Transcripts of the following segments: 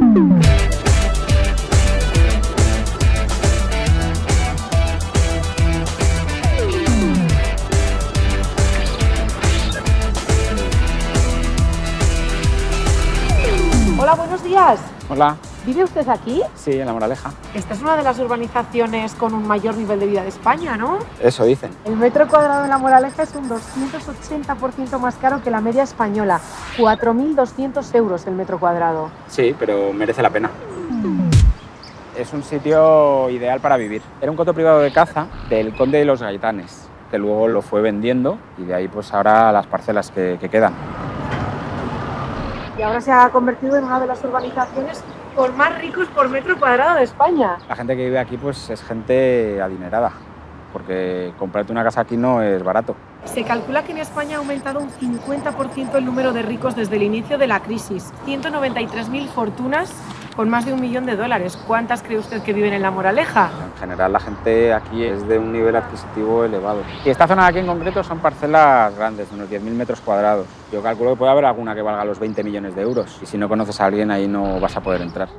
Hola, buenos días. Hola. ¿Vive usted aquí? Sí, en La Moraleja. Esta es una de las urbanizaciones con un mayor nivel de vida de España, ¿no? Eso dicen. El metro cuadrado en La Moraleja es un 280% más caro que la media española. 4.200 euros el metro cuadrado. Sí, pero merece la pena. Es un sitio ideal para vivir. Era un coto privado de caza del conde de los Gaitanes, que luego lo fue vendiendo y de ahí pues ahora las parcelas que quedan. Y ahora se ha convertido en una de las urbanizaciones con más ricos por metro cuadrado de España. La gente que vive aquí pues es gente adinerada, porque comprarte una casa aquí no es barato. Se calcula que en España ha aumentado un 50% el número de ricos desde el inicio de la crisis. 193.000 fortunas con más de $1 millón. ¿Cuántas cree usted que viven en La Moraleja? En general la gente aquí es de un nivel adquisitivo elevado. Y esta zona de aquí en concreto son parcelas grandes, de unos 10.000 metros cuadrados. Yo calculo que puede haber alguna que valga los 20 millones de euros. Y si no conoces a alguien ahí no vas a poder entrar.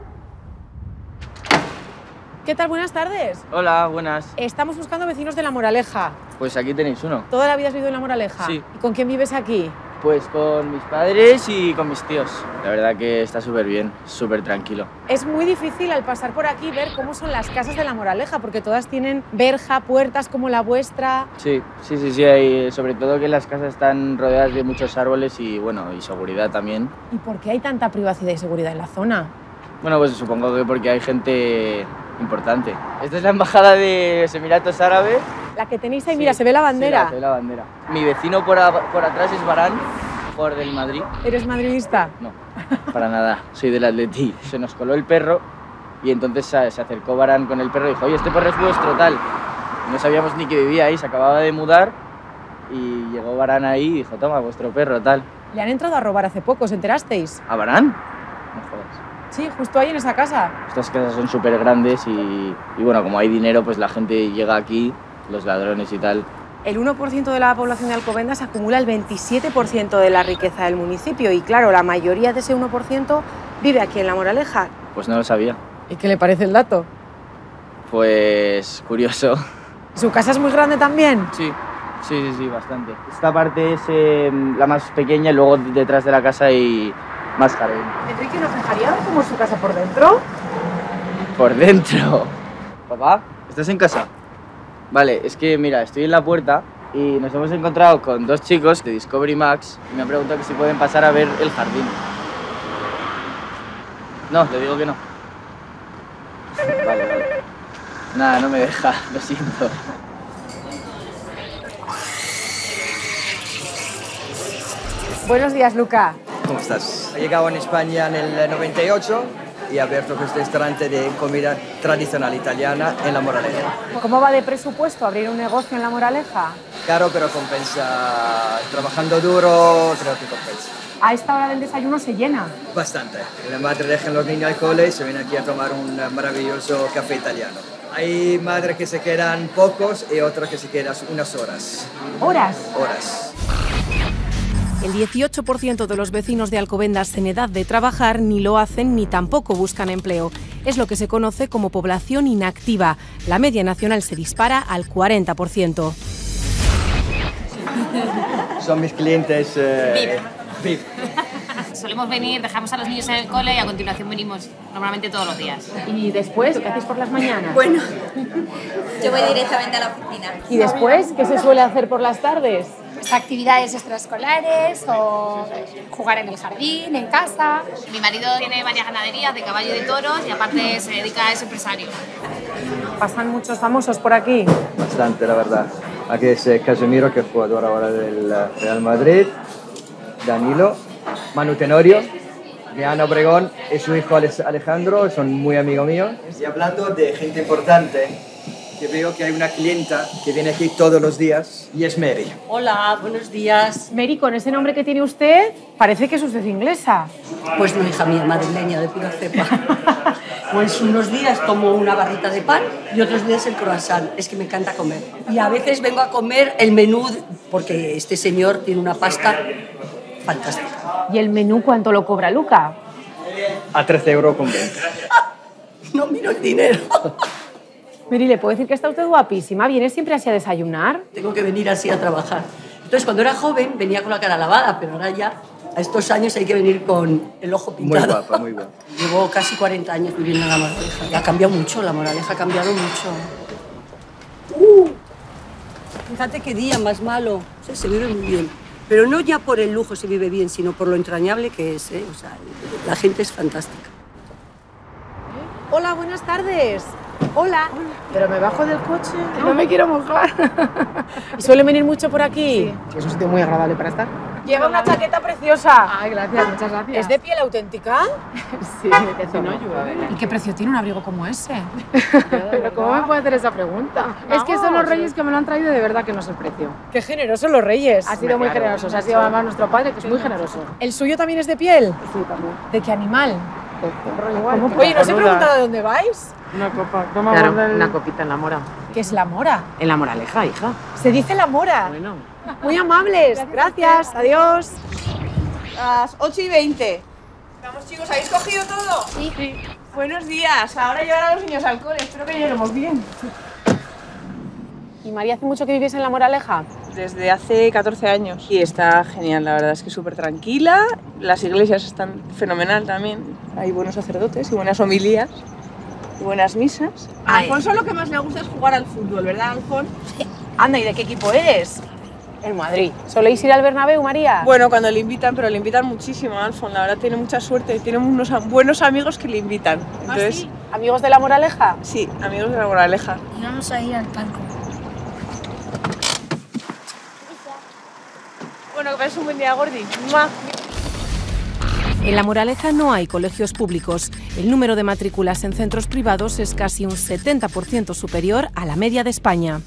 ¿Qué tal? Buenas tardes. Hola, buenas. Estamos buscando vecinos de La Moraleja. Pues aquí tenéis uno. ¿Toda la vida has vivido en La Moraleja? Sí. ¿Y con quién vives aquí? Pues con mis padres y con mis tíos. La verdad que está súper bien, súper tranquilo. Es muy difícil al pasar por aquí ver cómo son las casas de La Moraleja, porque todas tienen verja, puertas como la vuestra. Sí, sobre todo que las casas están rodeadas de muchos árboles y, bueno, y seguridad también. ¿Y por qué hay tanta privacidad y seguridad en la zona? Bueno, pues supongo que porque hay gente importante. Esta es la embajada de los Emiratos Árabes. La que tenéis ahí, mira, se ve la bandera. Sí, se ve la bandera. Mi vecino por atrás es Varane, jugador del Madrid. ¿Eres madridista? No, para nada, soy del Atleti. Se nos coló el perro y entonces se acercó Varane con el perro y dijo, oye, este perro es vuestro, tal. No sabíamos ni que vivía ahí, se acababa de mudar y llegó Varane ahí y dijo, toma, vuestro perro, tal. Le han entrado a robar hace poco, ¿os enterasteis? ¿A Varane? No jodas. Sí, justo ahí en esa casa. Estas casas son súper grandes y bueno, como hay dinero, pues la gente llega aquí, los ladrones y tal. El 1% de la población de Alcobendas acumula el 27% de la riqueza del municipio y, claro, la mayoría de ese 1% vive aquí en La Moraleja. Pues no lo sabía. ¿Y qué le parece el dato? Pues curioso. ¿Su casa es muy grande también? Sí, bastante. Esta parte es la más pequeña y luego detrás de la casa hay más jardín. Enrique, ¿nos dejaría ver cómo es su casa por dentro? Por dentro. Papá, ¿estás en casa? Vale, es que mira, estoy en la puerta y nos hemos encontrado con dos chicos de Discovery Max y me han preguntado que si pueden pasar a ver el jardín. No, le digo que no. Vale. Nada, no me deja, lo siento. Buenos días, Luca. ¿Cómo estás? He llegado en España en el 98 y he abierto este restaurante de comida tradicional italiana en La Moraleja. ¿Cómo va de presupuesto abrir un negocio en La Moraleja? Caro, pero compensa. Trabajando duro, creo que compensa. A esta hora del desayuno se llena. Bastante. La madre deja a los niños al cole y se viene aquí a tomar un maravilloso café italiano. Hay madres que se quedan pocos y otras que se quedan unas horas. ¿Horas? Horas. El 18% de los vecinos de Alcobendas en edad de trabajar ni lo hacen ni tampoco buscan empleo. Es lo que se conoce como población inactiva. La media nacional se dispara al 40%. Son mis clientes VIP. Solemos venir, dejamos a los niños en el cole y a continuación venimos normalmente todos los días. ¿Y después qué hacéis por las mañanas? Bueno, yo voy directamente a la oficina. ¿Y después qué se suele hacer por las tardes? Pues actividades extraescolares o jugar en el jardín, en casa. Mi marido tiene varias ganaderías de caballo y de toros y aparte se dedica a ese empresario. ¿Pasan muchos famosos por aquí? Bastante, la verdad. Aquí es Casemiro, que es jugador ahora del Real Madrid, Danilo, Manu Tenorio, Diana Obregón y su hijo Alejandro, son muy amigos míos. Y hablando de gente importante, que veo que hay una clienta que viene aquí todos los días y es Mary. Hola, buenos días. Mary, con ese nombre que tiene usted, parece que es usted inglesa. Pues no, hija mía, madrileña de pura cepa. Pues unos días tomo una barrita de pan y otros días el croissant. Es que me encanta comer. Y a veces vengo a comer el menú, porque este señor tiene una pasta fantástica. ¿Y el menú cuánto lo cobra Luca? a 13 euros con 20. No miro el dinero. Mary, ¿le puedo decir que está usted guapísima? ¿Viene siempre así a desayunar? Tengo que venir así a trabajar. Entonces, cuando era joven, venía con la cara lavada, pero ahora ya, a estos años, hay que venir con el ojo pintado. Muy guapa, muy guapa. Llevo casi 40 años viviendo en La Moraleja. Y ha cambiado mucho, La Moraleja ha cambiado mucho. Fíjate qué día más malo. O sea, se vive muy bien. Pero no ya por el lujo se vive bien, sino por lo entrañable que es, ¿eh? O sea, la gente es fantástica. Hola, buenas tardes. Hola. Pero me bajo del coche, no me quiero mojar. ¿Y suelen venir mucho por aquí? Sí, es un sitio muy agradable para estar. Lleva una chaqueta preciosa. Ay, gracias, muchas gracias. ¿Es de piel auténtica? Sí, que si no llueve. ¿Y qué precio tiene un abrigo como ese? Pero ¿cómo me puede hacer esa pregunta? Es que son los reyes que me lo han traído, de verdad que no sé el precio. Qué generosos los reyes. Ha sido muy generoso, ha sido además nuestro padre, que es muy generoso. ¿El suyo también es de piel? Sí, también. ¿De qué animal? Igual. Oye, ¿no os he preguntado de dónde vais? Una copa, toma claro, una copita en la Mora. ¿Qué es la mora? En la Moraleja, hija. Se dice la mora. Bueno. Muy amables. Gracias. Adiós. Las 8:20. Vamos, chicos, ¿habéis cogido todo? Sí. Buenos días. Ahora llevar a los niños al cole. Espero que lleguemos bien. ¿Y María, hace mucho que vivís en La Moraleja? Desde hace 14 años. Y está genial, la verdad es que súper tranquila. Las iglesias están fenomenal también. Hay buenos sacerdotes y buenas homilías. Y buenas misas. A Alfonso lo que más le gusta es jugar al fútbol, ¿verdad, Alfonso? Anda, ¿y de qué equipo eres? El Madrid. ¿Soléis ir al Bernabéu, María? Bueno, cuando le invitan, pero le invitan muchísimo a Alfonso. La verdad tiene mucha suerte. Tiene unos buenos amigos que le invitan. Entonces, ¿Sí? ¿Amigos de La Moraleja? Sí, amigos de La Moraleja. Y vamos a ir al palco. Bueno, que pases un buen día, Gordi. En La Moraleja no hay colegios públicos. El número de matrículas en centros privados es casi un 70% superior a la media de España.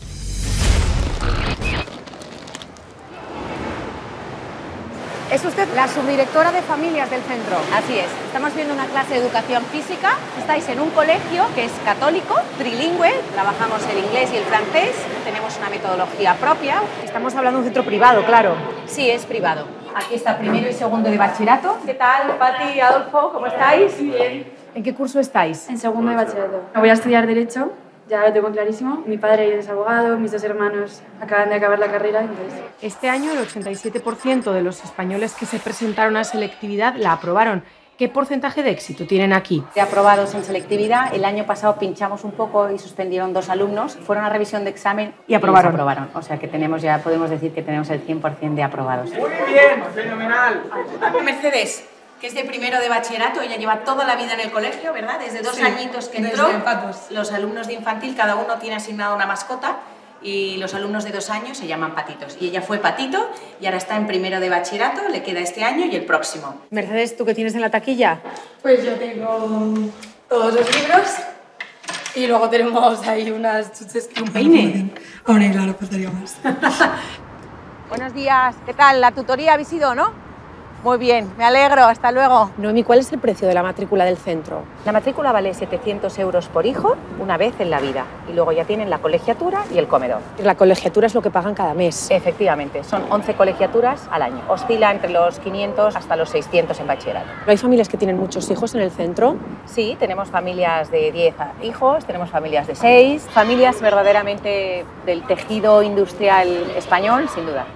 Es usted la subdirectora de familias del centro. Así es, estamos viendo una clase de educación física. Estáis en un colegio que es católico, trilingüe, trabajamos el inglés y el francés, tenemos una metodología propia. Estamos hablando de un centro privado, claro. Sí, es privado. Aquí está primero y segundo de bachillerato. ¿Qué tal, Pati, Adolfo? ¿Cómo estáis? Bien. ¿En qué curso estáis? En segundo de bachillerato. Voy a estudiar Derecho, ya lo tengo clarísimo. Mi padre es abogado, mis dos hermanos acaban de acabar la carrera, entonces... Este año el 87% de los españoles que se presentaron a selectividad la aprobaron. ¿Qué porcentaje de éxito tienen aquí? De aprobados en selectividad, el año pasado pinchamos un poco y suspendieron 2 alumnos, fueron a revisión de examen y aprobaron. O sea que tenemos ya, podemos decir que tenemos el 100% de aprobados. Muy bien, fenomenal. Mercedes, que es de primero de bachillerato, ella lleva toda la vida en el colegio, ¿verdad? Desde 2 añitos que entró. Los alumnos de infantil, cada uno tiene asignado una mascota. Y los alumnos de 2 años se llaman patitos. Y ella fue patito y ahora está en primero de bachillerato, le queda este año y el próximo. Mercedes, ¿tú qué tienes en la taquilla? Pues yo tengo todos los libros y luego tenemos ahí unas chuches que... ¿Un peine? Hombre, claro, faltaría más. Buenos días, ¿qué tal? ¿La tutoría habéis ido, no? Muy bien, me alegro, hasta luego. Noemi, ¿cuál es el precio de la matrícula del centro? La matrícula vale 700 euros por hijo una vez en la vida y luego ya tienen la colegiatura y el comedor. La colegiatura es lo que pagan cada mes. Efectivamente, son 11 colegiaturas al año. Oscila entre los 500 hasta los 600 en bachillerato. ¿No hay familias que tienen muchos hijos en el centro? Sí, tenemos familias de 10 hijos, tenemos familias de 6, familias verdaderamente del tejido industrial español, sin duda.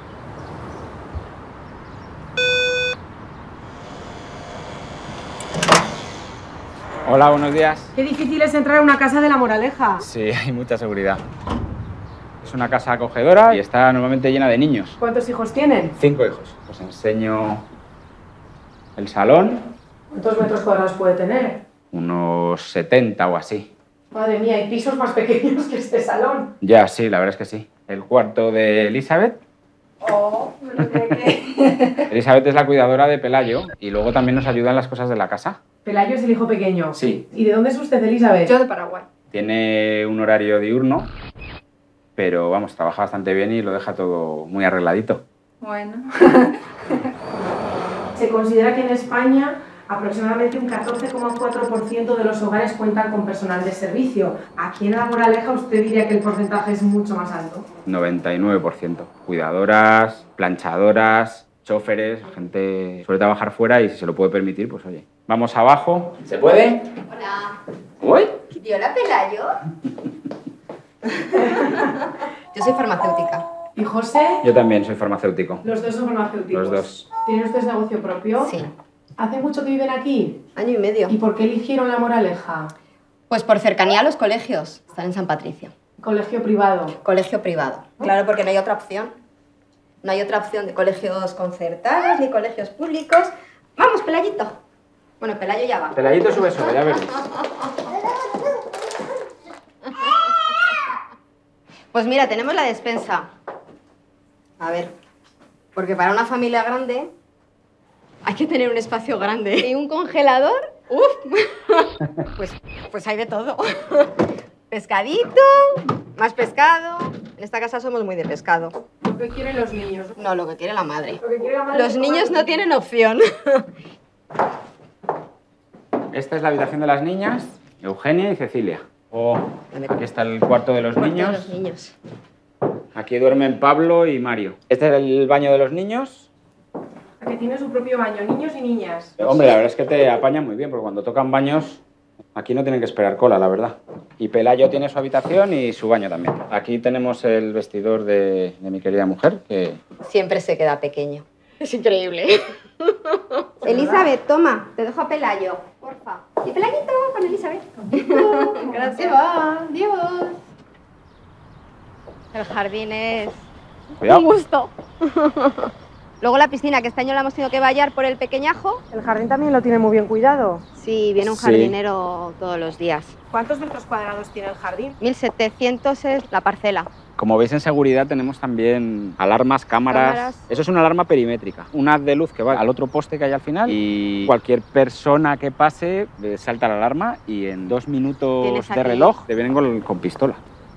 Hola, buenos días. Qué difícil es entrar a una casa de La Moraleja. Sí, hay mucha seguridad. Es una casa acogedora y está normalmente llena de niños. ¿Cuántos hijos tienen? 5 hijos. Os enseño el salón. ¿Cuántos metros cuadrados puede tener? Unos 70 o así. Madre mía, hay pisos más pequeños que este salón. Ya, sí, la verdad es que sí. El cuarto de Elizabeth. Oh, no lo creo. Elizabeth es la cuidadora de Pelayo y luego también nos ayuda en las cosas de la casa. Pelayo es el hijo pequeño. Sí. ¿Y de dónde es usted, Elizabeth? Yo de Paraguay. Tiene un horario diurno, pero vamos, trabaja bastante bien y lo deja todo muy arregladito. Bueno. Se considera que en España aproximadamente un 14,4% de los hogares cuentan con personal de servicio. Aquí en La Moraleja usted diría que el porcentaje es mucho más alto. 99%. Cuidadoras, planchadoras, choferes, gente suele trabajar fuera y si se lo puede permitir, pues oye, Vamos abajo. ¿Se puede? Hola. ¿Uy? ¿Y hola, Pelayo? Yo soy farmacéutica. ¿Y José? Yo también soy farmacéutico. Los dos son farmacéuticos. Los dos. ¿Tienen ustedes negocio propio? Sí. ¿Hace mucho que viven aquí? Año y medio. ¿Y por qué eligieron La Moraleja? Pues por cercanía a los colegios. Están en San Patricio. ¿Colegio privado? Colegio privado. Claro, porque no hay otra opción. No hay otra opción de colegios concertados ni colegios públicos. Vamos, Pelayito. Bueno, Pelayo ya va. Pelayito sube, ya veréis. Pues mira, tenemos la despensa. A ver, porque para una familia grande hay que tener un espacio grande. ¿Y un congelador? ¡Uf! Pues hay de todo. Pescadito, más pescado. En esta casa somos muy de pescado. ¿Lo que quieren los niños? No, lo que quiere la madre. Lo que quiere la madre. Los niños no tienen opción. Esta es la habitación de las niñas, Eugenia y Cecilia. Aquí está el cuarto de los niños. Aquí duermen Pablo y Mario. Este es el baño de los niños. Que tiene su propio baño, niños y niñas. Hombre, la verdad es que te apañan muy bien, porque cuando tocan baños, aquí no tienen que esperar cola, la verdad. Y Pelayo tiene su habitación y su baño también. Aquí tenemos el vestidor de mi querida mujer, que... Siempre se queda pequeño. Es increíble. Elizabeth, toma, te dejo a Pelayo, porfa. Y Pelayito con Elizabeth. Gracias. Adiós. El jardín es... Cuidado. un gusto. Luego la piscina, que este año la hemos tenido que vallar por el pequeñajo. ¿El jardín también lo tiene muy bien cuidado? Sí, viene un jardinero todos los días. ¿Cuántos metros cuadrados tiene el jardín? 1700 es la parcela. Como veis, en seguridad tenemos también alarmas, cámaras. Eso es una alarma perimétrica. Un haz de luz que va al otro poste que hay al final y cualquier persona que pase salta la alarma y en 2 minutos de reloj te vienen con pistola.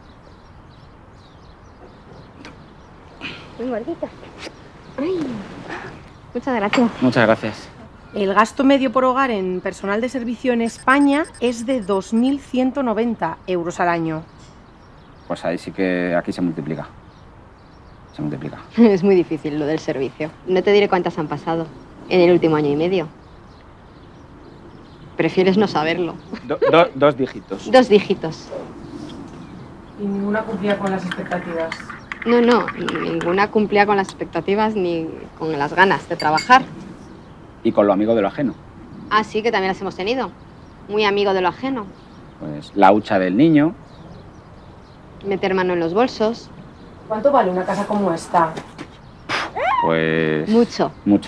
Muy gordita. Ay. Muchas gracias. Muchas gracias. El gasto medio por hogar en personal de servicio en España es de 2.190 euros al año. Pues ahí sí que aquí se multiplica. Se multiplica. Es muy difícil lo del servicio. No te diré cuántas han pasado en el último año y medio. Prefieres no saberlo. 2 dígitos. 2 dígitos. Y ninguna cumplía con las expectativas. No, ninguna cumplía con las expectativas ni con las ganas de trabajar. Y con lo amigo de lo ajeno. Ah, sí, que también las hemos tenido. Muy amigo de lo ajeno. Pues la hucha del niño. Meter mano en los bolsos. ¿Cuánto vale una casa como esta? Pues... Mucho. Mucho.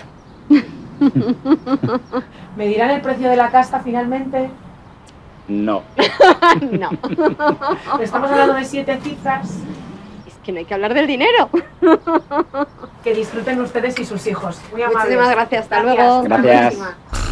¿Me dirán el precio de la casa finalmente? No. No. Estamos hablando de 7 cifras. Es que no hay que hablar del dinero. Que disfruten ustedes y sus hijos. Muy amables. Muchísimas gracias. Hasta luego. Gracias.